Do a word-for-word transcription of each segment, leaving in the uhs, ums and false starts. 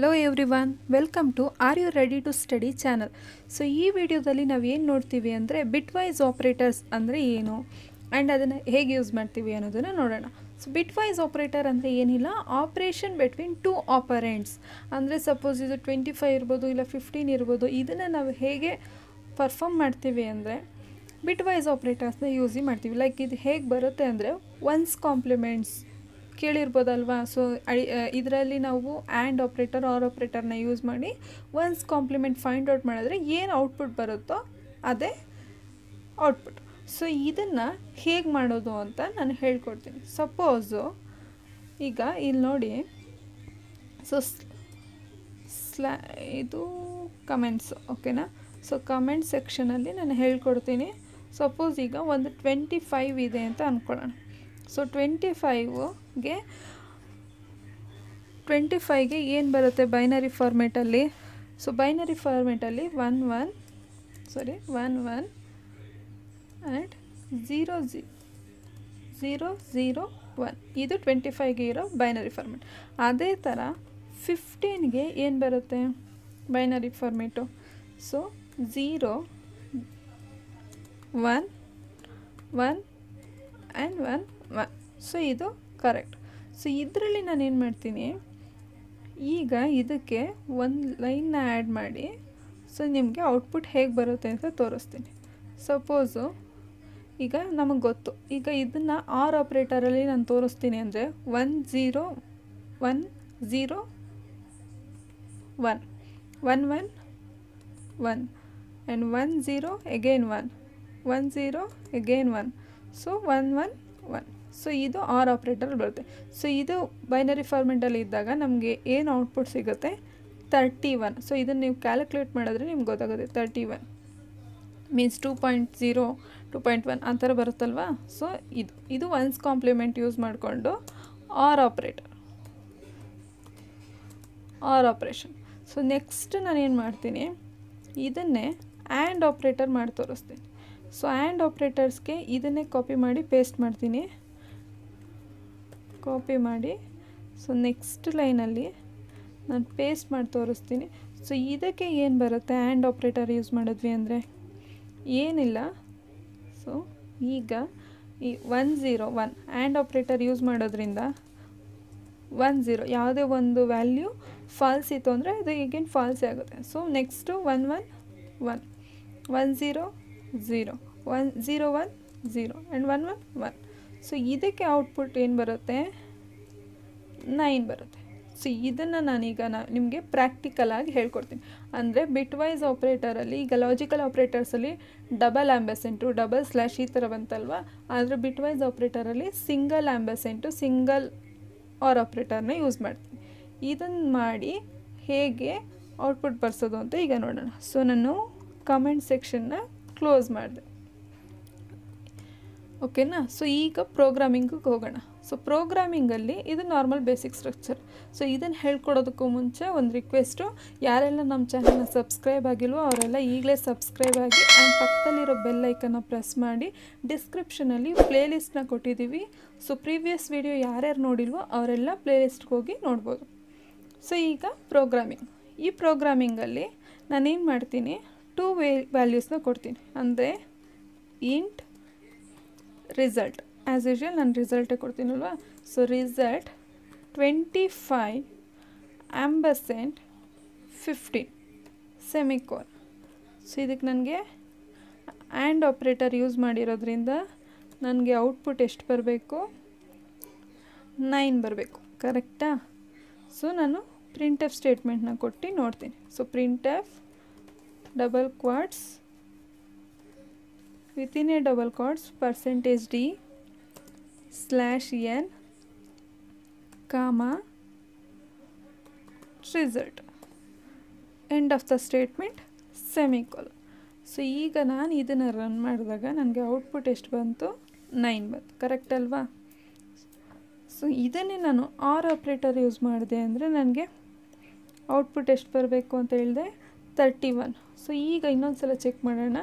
Hello everyone, welcome to are you ready to study channel. So ಈ ವಿಡಿಯೋದಲ್ಲಿ ನಾವು ಏನು ನೋಡ್ತೀವಿ ಅಂದರೆ ಬಿಟ್ ವೈಸ್ ಆಪ್ರೇಟರ್ಸ್ ಅಂದರೆ ಏನು ಆ್ಯಂಡ್ ಅದನ್ನು ಹೇಗೆ ಯೂಸ್ ಮಾಡ್ತೀವಿ ಅನ್ನೋದನ್ನು ನೋಡೋಣ. ಸೊ ಬಿಟ್ ವೈಸ್ ಆಪ್ರೇಟರ್ ಅಂದರೆ ಏನಿಲ್ಲ, ಆಪ್ರೇಷನ್ ಬಿಟ್ವೀನ್ ಟೂ ಆಪರೆಂಟ್ಸ್. ಅಂದರೆ ಸಪೋಸ್ ಇದು ಟ್ವೆಂಟಿ ಫೈವ್ ಇರ್ಬೋದು, ಇಲ್ಲ ಫಿಫ್ಟೀನ್ ಇರ್ಬೋದು. ಇದನ್ನು ನಾವು ಹೇಗೆ ಪರ್ಫಾರ್ಮ್ ಮಾಡ್ತೀವಿ ಅಂದರೆ ಬಿಟ್ ವೈಸ್ ಆಪ್ರೇಟರ್ಸ್ನ ಯೂಸ್ ಮಾಡ್ತೀವಿ. ಲೈಕ್ ಇದು ಹೇಗೆ ಬರುತ್ತೆ ಅಂದರೆ ಒನ್ಸ್ ಕಾಂಪ್ಲಿಮೆಂಟ್ಸ್ ಕೇಳಿರ್ಬೋದಲ್ವಾ. ಸೊ ಇದರಲ್ಲಿ ನಾವು ಆ್ಯಂಡ್ ಆಪ್ರೇಟರ್ ಆರ್ ಆಪ್ರೇಟರ್ನ ಯೂಸ್ ಮಾಡಿ ಒನ್ಸ್ ಕಾಂಪ್ಲಿಮೆಂಟ್ ಫೈಂಡ್ ಔಟ್ ಮಾಡಿದ್ರೆ ಏನು ಔಟ್ಪುಟ್ ಬರುತ್ತೋ ಅದೇ ಔಟ್ಪುಟ್. ಸೊ ಇದನ್ನು ಹೇಗೆ ಮಾಡೋದು ಅಂತ ನಾನು ಹೇಳ್ಕೊಡ್ತೀನಿ. ಸಪೋಸು ಈಗ ಇಲ್ಲಿ ನೋಡಿ, ಸೊ ಸ್ಲಾ ಇದು ಕಮೆಂಟ್ಸ್, ಓಕೆನಾ. ಸೊ ಕಮೆಂಟ್ ಸೆಕ್ಷನಲ್ಲಿ ನಾನು ಹೇಳ್ಕೊಡ್ತೀನಿ. ಸಪೋಸ್ ಈಗ ಒಂದು ಟ್ವೆಂಟಿ ಫೈವ್ ಇದೆ ಅಂತ ಅಂದ್ಕೊಳ್ಳೋಣ. ಸೊ ಟ್ವೆಂಟಿ ಫೈವ್ಗೆ ಟ್ವೆಂಟಿ ಫೈವ್ಗೆ ಏನು ಬರುತ್ತೆ ಬೈನರಿ ಫಾರ್ಮೇಟಲ್ಲಿ. ಸೊ ಬೈನರಿ ಫಾರ್ಮೇಟಲ್ಲಿ one one sorry one one and zero ಝೀ ಝೀರೋ ಝೀರೋ ಒನ್ ಇದು ಟ್ವೆಂಟಿ ಫೈವ್ಗೆ ಇರೋ ಬೈನರಿ ಫಾರ್ಮೇಟ್. ಅದೇ ಥರ ಫಿಫ್ಟೀನ್ಗೆ ಏನು ಬರುತ್ತೆ binary format. So zero one one and one one. So ಇದು ಕರೆಕ್ಟ್. ಸೊ ಇದರಲ್ಲಿ ನಾನು ಏನು ಮಾಡ್ತೀನಿ, ಈಗ ಇದಕ್ಕೆ ಒಂದು ಲೈನ್ನ ಆ್ಯಡ್ ಮಾಡಿ ಸೊ ನಿಮಗೆ ಔಟ್ಪುಟ್ ಹೇಗೆ ಬರುತ್ತೆ ಅಂತ ತೋರಿಸ್ತೀನಿ. ಸಪೋಸು ಈಗ ನಮಗೆ ಗೊತ್ತು, ಈಗ ಇದನ್ನು ಆರ್ ಆಪ್ರೇಟರಲ್ಲಿ ನಾನು ತೋರಿಸ್ತೀನಿ ಅಂದರೆ one zero one zero one one one one and one zero again one one zero again one. So one one one. So ಇದು ಆರ್ ಆಪ್ರೇಟರ್ ಬರುತ್ತೆ. ಸೊ ಇದು ಬೈನರಿ ಫಾರ್ಮೆಟಲ್ಲಿ ಇದ್ದಾಗ ನಮಗೆ ಏನು ಔಟ್ಪುಟ್ ಸಿಗುತ್ತೆ ತರ್ಟಿ ಒನ್. ಸೊ ಇದನ್ನು ನೀವು ಕ್ಯಾಲ್ಕುಲೇಟ್ ಮಾಡಿದ್ರೆ ನಿಮ್ಗೆ ಗೊತ್ತಾಗುತ್ತೆ. Thirty one means two point zero two point one ಆ ಥರ ಬರುತ್ತಲ್ವಾ. ಸೊ ಇದು ಇದು ಒನ್ಸ್ ಕಾಂಪ್ಲಿಮೆಂಟ್ ಯೂಸ್ ಮಾಡಿಕೊಂಡು or operator or operation. So next ನಾನೇನು ಮಾಡ್ತೀನಿ, ಇದನ್ನೇ ಆ್ಯಂಡ್ ಆಪ್ರೇಟರ್ ಮಾಡಿ ತೋರಿಸ್ತೀನಿ. ಸೊ ಆ್ಯಂಡ್ ಆಪ್ರೇಟರ್ಸ್ಗೆ ಇದನ್ನೇ ಕಾಪಿ ಮಾಡಿ ಪೇಸ್ಟ್ ಮಾಡ್ತೀನಿ. ಕಾಪಿ ಮಾಡಿ ಸೊ ನೆಕ್ಸ್ಟ್ ಲೈನಲ್ಲಿ ನಾನು ಪೇಸ್ಟ್ ಮಾಡಿ ತೋರಿಸ್ತೀನಿ. ಸೊ ಇದಕ್ಕೆ ಏನು ಬರುತ್ತೆ ಆ್ಯಂಡ್ ಆಪ್ರೇಟರ್ ಯೂಸ್ ಮಾಡಿದ್ವಿ ಅಂದರೆ ಏನಿಲ್ಲ. ಸೊ ಈಗ ಈ one zero one and operator use ಮಾಡೋದ್ರಿಂದ ಒನ್ ಝೀರೋ ಯಾವುದೇ ಒಂದು ವ್ಯಾಲ್ಯೂ ಫಾಲ್ಸ್ ಇತ್ತು ಅಂದರೆ ಅದು ಈಗೇನು ಫಾಲ್ಸೇ ಆಗುತ್ತೆ. So next one one one one zero zero one zero one zero and one one one. So ಇದಕ್ಕೆ ಔಟ್ಪುಟ್ ಏನು ಬರುತ್ತೆ ನೈನ್ ಬರುತ್ತೆ. ಸೊ ಇದನ್ನು ನಾನೀಗ ನಾ ನಿಮಗೆ ಪ್ರಾಕ್ಟಿಕಲಾಗಿ ಹೇಳ್ಕೊಡ್ತೀನಿ. ಅಂದರೆ ಬಿಟ್ ವೈಸ್ ಆಪ್ರೇಟರಲ್ಲಿ ಈಗ ಲಾಜಿಕಲ್ ಆಪ್ರೇಟರ್ಸಲ್ಲಿ ಡಬಲ್ ಆ್ಯಂಬಸೆಂಟು ಡಬಲ್ ಸ್ಲ್ಯಾಶ್ ಈ ಥರ ಬಂತಲ್ವ. ಆದರೆ ಬಿಟ್ ವೈಸ್ ಆಪ್ರೇಟರಲ್ಲಿ ಸಿಂಗಲ್ ಆ್ಯಂಬಸೆಂಟು ಸಿಂಗಲ್ ಆರ್ ಆಪ್ರೇಟರ್ನ ಯೂಸ್ ಮಾಡ್ತೀನಿ. ಇದನ್ನು ಮಾಡಿ ಹೇಗೆ ಔಟ್ಪುಟ್ ಬರ್ಸೋದು ಅಂತ ಈಗ ನೋಡೋಣ. ಸೊ ನಾನು ಕಮೆಂಟ್ ಸೆಕ್ಷನ್ನ ಕ್ಲೋಸ್ ಮಾಡಿದೆ, ಓಕೆನಾ. ಸೊ ಈಗ ಪ್ರೋಗ್ರಾಮಿಂಗಿಗೆ ಹೋಗೋಣ. ಸೊ ಪ್ರೋಗ್ರಾಮಿಂಗಲ್ಲಿ ಇದು ನಾರ್ಮಲ್ ಬೇಸಿಕ್ ಸ್ಟ್ರಕ್ಚರ್. ಸೊ ಇದನ್ನು ಹೇಳ್ಕೊಡೋದಕ್ಕೂ ಮುಂಚೆ ಒಂದು ರಿಕ್ವೆಸ್ಟು, ಯಾರೆಲ್ಲ ನಮ್ಮ ಚಾನಲ್ನ ಸಬ್ಸ್ಕ್ರೈಬ್ ಆಗಿಲ್ವೋ ಅವರೆಲ್ಲ ಈಗಲೇ ಸಬ್ಸ್ಕ್ರೈಬ್ ಆಗಿ ಆ್ಯಂಡ್ ಪಕ್ಕದಲ್ಲಿರೋ ಬೆಲ್ ಐಕನ್ನ ಪ್ರೆಸ್ ಮಾಡಿ. ಡಿಸ್ಕ್ರಿಪ್ಷನಲ್ಲಿ ಪ್ಲೇಲಿಸ್ಟ್ನ ಕೊಟ್ಟಿದ್ದೀವಿ. ಸೊ ಪ್ರೀವಿಯಸ್ ವಿಡಿಯೋ ಯಾರ್ಯಾರು ನೋಡಿಲ್ವೋ ಅವರೆಲ್ಲ ಪ್ಲೇಲಿಸ್ಟ್ಗೆ ಹೋಗಿ ನೋಡ್ಬೋದು. ಸೊ ಈಗ ಪ್ರೋಗ್ರಾಮಿಂಗ್. ಈ ಪ್ರೋಗ್ರಾಮಿಂಗಲ್ಲಿ ನಾನೇನು ಮಾಡ್ತೀನಿ, ಟೂ ವೇ ವ್ಯಾಲ್ಯೂಸ್ನ ಕೊಡ್ತೀನಿ. ಅಂದರೆ ಇಂಟ್ ರಿಸಲ್ಟ್ ಆ್ಯಸ್ ಯೂಶ್ವಲ್ ನಾನು ರಿಸಲ್ಟೇ ಕೊಡ್ತೀನಲ್ವ. So result twenty five ampersand fifteen semicolon. So ಇದಕ್ಕೆ ನನಗೆ ಆ್ಯಂಡ್ ಆಪ್ರೇಟರ್ ಯೂಸ್ ಮಾಡಿರೋದ್ರಿಂದ ನನಗೆ ಔಟ್ಪುಟ್ ಎಷ್ಟು ಬರಬೇಕು, ನೈನ್ ಬರಬೇಕು, ಕರೆಕ್ಟಾ. ಸೊ ನಾನು ಪ್ರಿಂಟ್ ಎಫ್ ಸ್ಟೇಟ್ಮೆಂಟ್ನ ಕೊಟ್ಟು ನೋಡ್ತೀನಿ. So print f double quotes within a double quotes percentage d slash n comma result end of the statement semicolon. So ಈಗ ನಾನು ಇದನ್ನು ರನ್ ಮಾಡಿದಾಗ ನನಗೆ ಔಟ್ಪುಟ್ ಎಷ್ಟು ಬಂತು, ನೈನ್ ಬಂತು, ಕರೆಕ್ಟ್ ಅಲ್ವಾ. ಸೊ ಇದನ್ನೇ ನಾನು ಆರ್ ಆಪ್ರೇಟರ್ ಯೂಸ್ ಮಾಡಿದೆ ಅಂದರೆ ನನಗೆ ಔಟ್ಪುಟ್ ಎಷ್ಟು ಬರಬೇಕು ಅಂತ ಹೇಳಿದೆ, ತರ್ಟಿ ಒನ್. ಸೊ ಈಗ ಇನ್ನೊಂದು ಸಲ ಚೆಕ್ ಮಾಡೋಣ.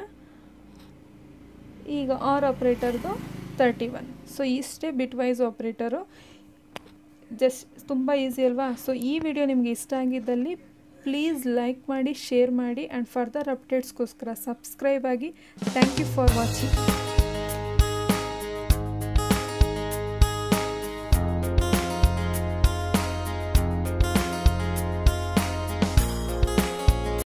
ಈಗ ಆರ್ ಆಪ್ರೇಟರ್ದು ತರ್ಟಿ ಒನ್. ಸೊ ಇಷ್ಟೇ ಬಿಟ್ ವೈಸ್ ಆಪ್ರೇಟರು. ಜಸ್ಟ್ ತುಂಬ ಈಸಿ ಅಲ್ವಾ. ಸೊ ಈ ವಿಡಿಯೋ ನಿಮಗೆ ಇಷ್ಟ ಆಗಿದ್ದಲ್ಲಿ ಪ್ಲೀಸ್ ಲೈಕ್ ಮಾಡಿ, ಶೇರ್ ಮಾಡಿ ಆ್ಯಂಡ್ ಫರ್ದರ್ ಅಪ್ಡೇಟ್ಸ್ಗೋಸ್ಕರ ಸಬ್ಸ್ಕ್ರೈಬ್ ಆಗಿ. Thank you for watching.